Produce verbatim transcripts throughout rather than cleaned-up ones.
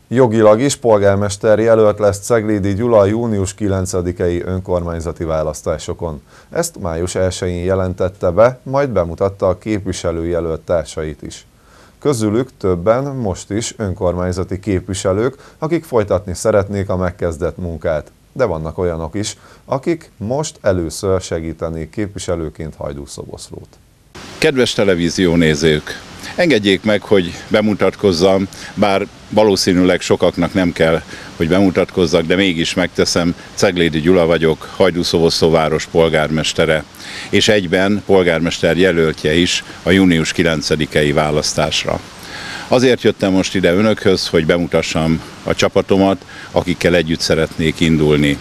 Jogilag is polgármester jelölt lesz Ceglédi Gyula a június kilencedikei önkormányzati választásokon. Ezt május elsején jelentette be, majd bemutatta a képviselőjelölt társait is. Közülük többen most is önkormányzati képviselők, akik folytatni szeretnék a megkezdett munkát. De vannak olyanok is, akik most először segítenék képviselőként Hajdú Szoboszlót. Kedves televíziónézők! Engedjék meg, hogy bemutatkozzam, bár valószínűleg sokaknak nem kell, hogy bemutatkozzak, de mégis megteszem. Ceglédi Gyula vagyok, Hajdú Szoboszló város polgármestere, és egyben polgármester jelöltje is a június kilencedikei választásra. Azért jöttem most ide önökhöz, hogy bemutassam a csapatomat, akikkel együtt szeretnék indulni.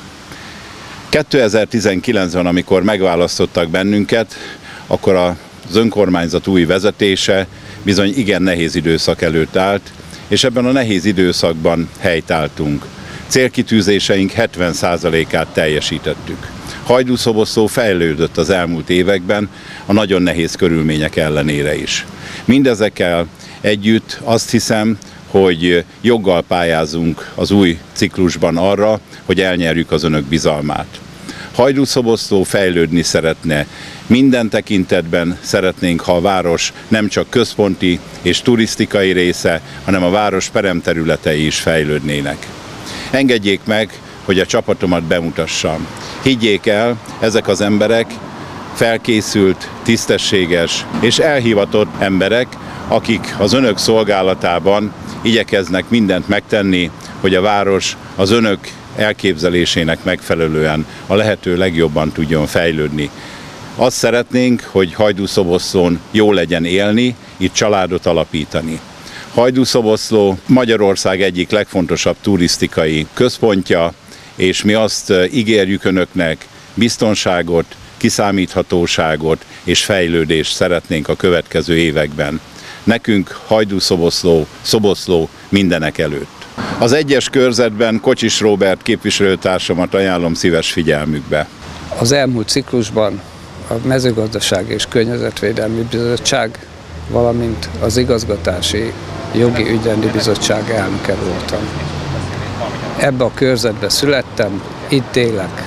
kétezer-tizenkilencben, amikor megválasztottak bennünket, akkor az önkormányzat új vezetése bizony igen nehéz időszak előtt állt, és ebben a nehéz időszakban helytálltunk. Célkitűzéseink hetven százalékát teljesítettük. Hajdú Szoboszló fejlődött az elmúlt években a nagyon nehéz körülmények ellenére is. Mindezekkel együtt azt hiszem, hogy joggal pályázunk az új ciklusban arra, hogy elnyerjük az önök bizalmát. Hajdú Szoboszló fejlődni szeretne. Minden tekintetben szeretnénk, ha a város nem csak központi és turisztikai része, hanem a város peremterületei is fejlődnének. Engedjék meg, hogy a csapatomat bemutassam. Higgyék el, ezek az emberek felkészült, tisztességes és elhivatott emberek, akik az önök szolgálatában igyekeznek mindent megtenni, hogy a város az önök elképzelésének megfelelően a lehető legjobban tudjon fejlődni. Azt szeretnénk, hogy Hajdú Szoboszlón jó legyen élni, itt családot alapítani. Hajdú Szoboszló Magyarország egyik legfontosabb turisztikai központja, és mi azt ígérjük önöknek, biztonságot, kiszámíthatóságot és fejlődést szeretnénk a következő években. Nekünk Hajdú Szoboszló, Szoboszló mindenek előtt. Az egyes körzetben Kocsis Róbert képviselőtársamat ajánlom szíves figyelmükbe. Az elmúlt ciklusban a Mezőgazdasági és Környezetvédelmi Bizottság, valamint az Igazgatási Jogi Ügyrendi Bizottság elnöke voltam. Ebbe a körzetbe születtem, itt élek.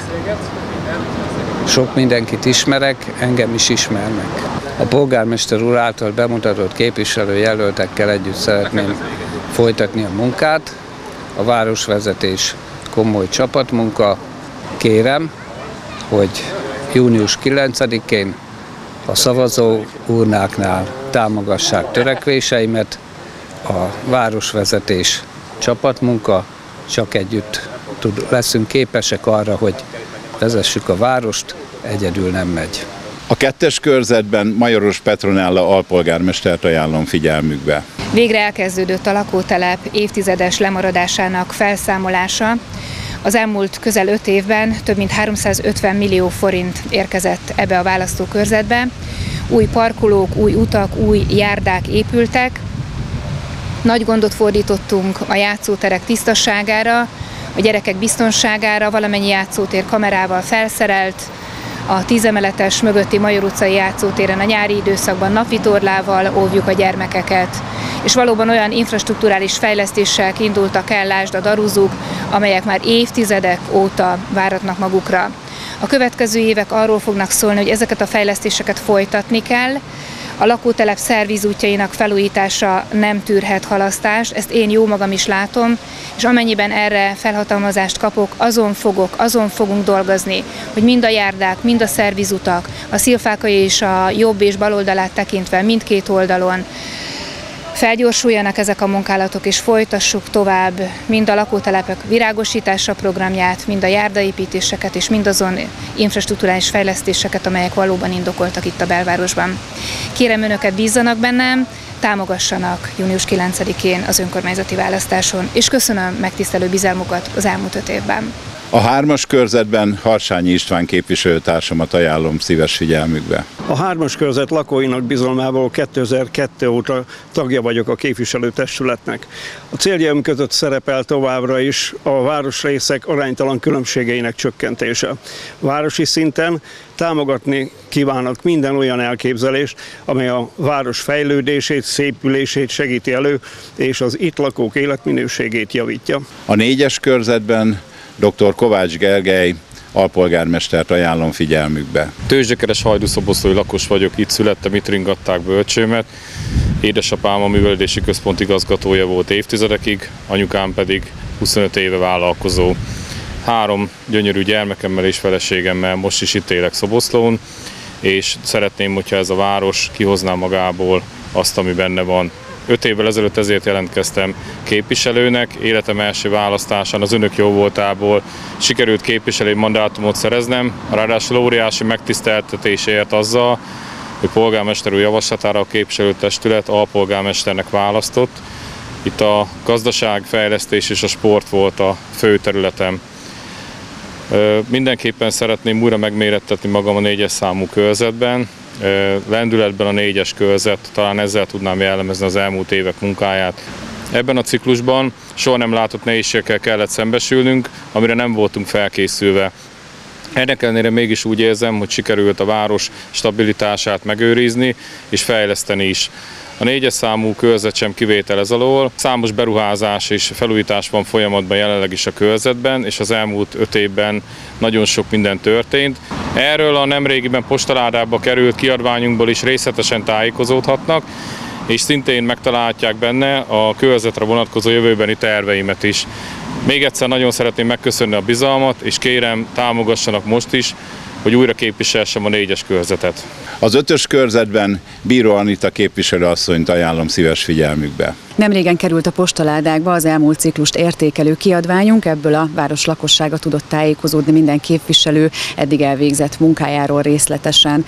Sok mindenkit ismerek, engem is ismernek. A polgármester úr által bemutatott képviselőjelöltekkel együtt szeretném folytatni a munkát. A városvezetés komoly csapatmunka. Kérem, hogy június kilencedikén a szavazó urnáknál támogassák törekvéseimet. A városvezetés csapatmunka, csak együtt tud, leszünk képesek arra, hogy vezessük a várost, egyedül nem megy. A kettes körzetben Majoros Petronella alpolgármestert ajánlom figyelmükbe. Végre elkezdődött a lakótelep évtizedes lemaradásának felszámolása. Az elmúlt közel öt évben több mint háromszázötven millió forint érkezett ebbe a választókörzetbe. Új parkolók, új utak, új járdák épültek. Nagy gondot fordítottunk a játszóterek tisztaságára, a gyerekek biztonságára, valamennyi játszótér kamerával felszerelt, a tízemeletes mögötti Major utcai játszótéren a nyári időszakban napvitorlával óvjuk a gyermekeket, és valóban olyan infrastrukturális fejlesztéssel indultak el, lásd a daruzuk, amelyek már évtizedek óta váratnak magukra. A következő évek arról fognak szólni, hogy ezeket a fejlesztéseket folytatni kell. A lakótelep szervízútjainak felújítása nem tűrhet halasztást, ezt én jó magam is látom, és amennyiben erre felhatalmazást kapok, azon fogok, azon fogunk dolgozni, hogy mind a járdák, mind a szervízutak, a Szilfákai és a jobb és bal oldalát tekintve mindkét oldalon felgyorsuljanak ezek a munkálatok, és folytassuk tovább mind a lakótelepek virágosítása programját, mind a járdaépítéseket, és mindazon infrastrukturális fejlesztéseket, amelyek valóban indokoltak itt a belvárosban. Kérem önöket, bízzanak bennem, támogassanak június kilencedikén az önkormányzati választáson, és köszönöm megtisztelő bizalmukat az elmúlt öt évben. A hármas körzetben Harsányi István képviselőtársamat ajánlom szíves figyelmükbe. A hármas körzet lakóinak bizalmából kétezer-kettő óta tagja vagyok a képviselőtestületnek. A céljaim között szerepel továbbra is a városrészek aránytalan különbségeinek csökkentése. Városi szinten támogatni kívánok minden olyan elképzelést, amely a város fejlődését, szépülését segíti elő, és az itt lakók életminőségét javítja. A négyes körzetben dr. Kovács Gergely alpolgármestert ajánlom figyelmükbe. Tőzsdekeres hajdúszoboszlói lakos vagyok, itt születtem, itt ringatták bölcsőmet. Édesapám a művelődési központ igazgatója volt évtizedekig, anyukám pedig huszonöt éve vállalkozó. Három gyönyörű gyermekemmel és feleségemmel most is itt élek Szoboszlón, és szeretném, hogyha ez a város kihozná magából azt, ami benne van. Öt évvel ezelőtt ezért jelentkeztem képviselőnek, életem első választásán az önök jóvoltából sikerült képviselői mandátumot szereznem, ráadásul óriási megtiszteltetésért azzal, hogy polgármester úr javaslatára a képviselőtestület alpolgármesternek választott. Itt a gazdaságfejlesztés és a sport volt a fő területem. Mindenképpen szeretném újra megmérettetni magam a négyes számú körzetben. Lendületben a négyes körzet, talán ezzel tudnám jellemezni az elmúlt évek munkáját. Ebben a ciklusban soha nem látott nehézségekkel kellett szembesülnünk, amire nem voltunk felkészülve. Ennek ellenére mégis úgy érzem, hogy sikerült a város stabilitását megőrizni és fejleszteni is. A négyes számú körzet sem kivétel ez alól. Számos beruházás és felújítás van folyamatban jelenleg is a körzetben, és az elmúlt öt évben nagyon sok minden történt. Erről a nemrégiben postaládába került kiadványunkból is részletesen tájékozódhatnak, és szintén megtalálhatják benne a körzetre vonatkozó jövőbeni terveimet is. Még egyszer nagyon szeretném megköszönni a bizalmat, és kérem, támogassanak most is, hogy újra képviselhessem a négyes körzetet. Az ötös körzetben Bíró Anita képviselőasszonyt ajánlom szíves figyelmükbe. Nemrégen került a postaládákba az elmúlt ciklust értékelő kiadványunk, ebből a város lakossága tudott tájékozódni minden képviselő eddig elvégzett munkájáról részletesen.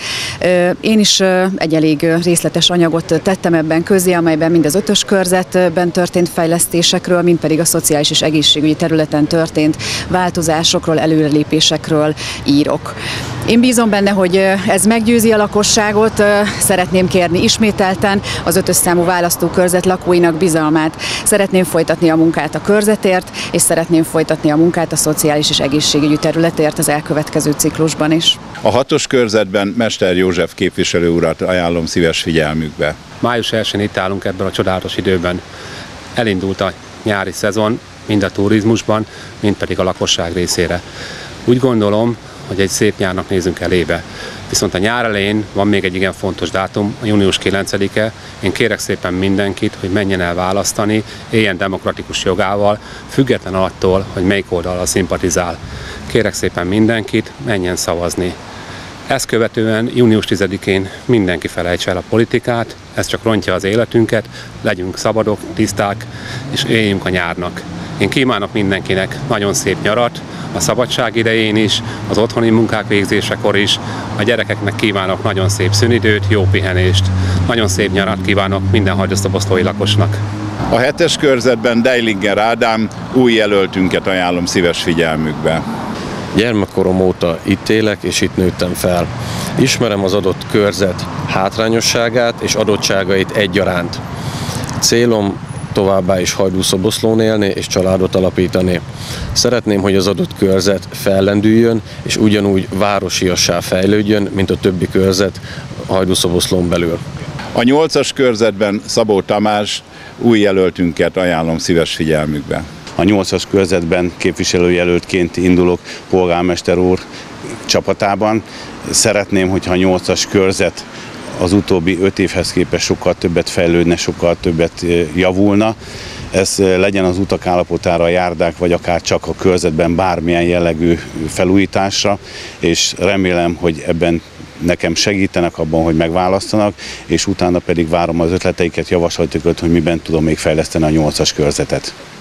Én is egy elég részletes anyagot tettem ebben közé, amelyben mind az ötös körzetben történt fejlesztésekről, mind pedig a szociális és egészségügyi területen történt változásokról, előrelépésekről írok. Én bízom benne, hogy ez meggyőzi a lakosságot, szeretném kérni ismételten az ötös számú választókörzet lakóinak bizalmát. Szeretném folytatni a munkát a körzetért, és szeretném folytatni a munkát a szociális és egészségügyi területért az elkövetkező ciklusban is. A hatos körzetben Mester József képviselő urat ajánlom szíves figyelmükbe. május elsején itt állunk ebben a csodálatos időben. Elindult a nyári szezon, mind a turizmusban, mind pedig a lakosság részére. Úgy gondolom, hogy egy szép nyárnak nézünk elébe. Viszont a nyár elején van még egy igen fontos dátum, a június kilencedike. Én kérek szépen mindenkit, hogy menjen el választani, éljen demokratikus jogával, független attól, hogy melyik oldallal szimpatizál. Kérek szépen mindenkit, menjen szavazni. Ezt követően június tizedikén mindenki felejtse el a politikát, ez csak rontja az életünket, legyünk szabadok, tiszták, és éljünk a nyárnak. Én kívánok mindenkinek nagyon szép nyarat, a szabadság idején is, az otthoni munkák végzésekor is, a gyerekeknek kívánok nagyon szép szünidőt, jó pihenést. Nagyon szép nyarat kívánok minden hajdúszoboszlói lakosnak. A hetes körzetben Deilinger Ádám új jelöltünket ajánlom szíves figyelmükbe. Gyermekkorom óta itt élek és itt nőttem fel. Ismerem az adott körzet hátrányosságát és adottságait egyaránt. Célom továbbá is Hajdúszoboszlón élni és családot alapítani. Szeretném, hogy az adott körzet fellendüljön és ugyanúgy városiassá fejlődjön, mint a többi körzet Hajdúszoboszlón belül. A nyolcas körzetben Szabó Tamás új jelöltünket ajánlom szíves figyelmükbe. A nyolcas körzetben képviselőjelöltként indulok polgármester úr csapatában. Szeretném, hogyha a nyolcas körzet az utóbbi öt évhez képest sokkal többet fejlődne, sokkal többet javulna. Ez legyen az utak állapotára, a járdák, vagy akár csak a körzetben bármilyen jellegű felújításra, és remélem, hogy ebben nekem segítenek abban, hogy megválasztanak, és utána pedig várom az ötleteiket, javaslatokat, hogy miben tudom még fejleszteni a nyolcas körzetet.